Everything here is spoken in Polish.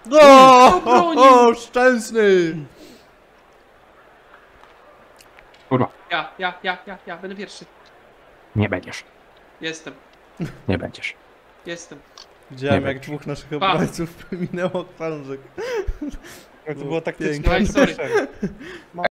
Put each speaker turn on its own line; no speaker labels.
O, szczęsny!
Kurwa.
Ja, będę pierwszy.
Nie będziesz.
Jestem.
Nie będziesz.
Jestem.
Widziałem,
Nie
jak
będziesz.
dwóch naszych obrońców minęło krążek.
To było taktyczne.
Pięknie.
Sorry.